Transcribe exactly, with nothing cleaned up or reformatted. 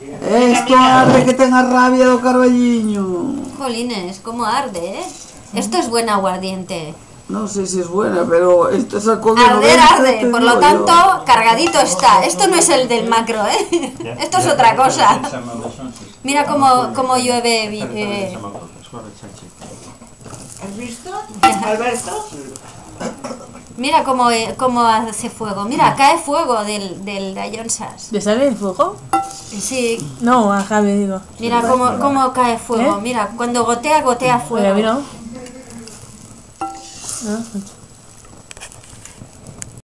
Esto arde que tenga rabia do Carballiño. Jolines, cómo arde, ¿eh? Esto es buen aguardiente. No sé si es buena, pero esto sacó de Arder, noventa, arde, te por lo digo tanto, yo. cargadito está. Esto no es el del macro, ¿eh? Esto es otra cosa. Mira cómo, cómo llueve. Eh. ¿Has visto, Alberto? Mira cómo, cómo hace fuego. Mira, cae fuego del, del Dayonsas. ¿Le sale el fuego? Sí. No, a Javi digo. Mira cómo, cómo cae fuego. ¿Eh? Mira, cuando gotea, gotea fuego. Oye, a mí no. No.